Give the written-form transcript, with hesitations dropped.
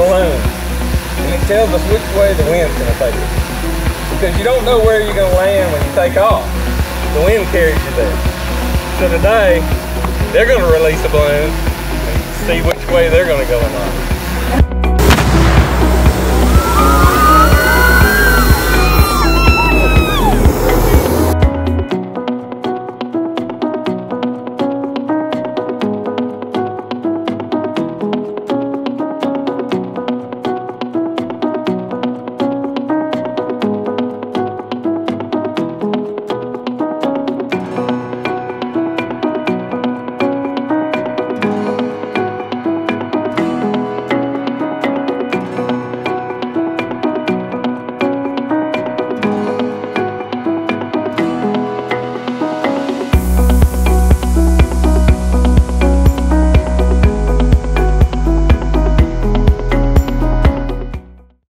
balloon, and it tells us which way the wind's going to take us. Because you don't know where you're going to land when you take off. The wind carries you there. So today, they're going to release a balloon and see which way they're going to go in life.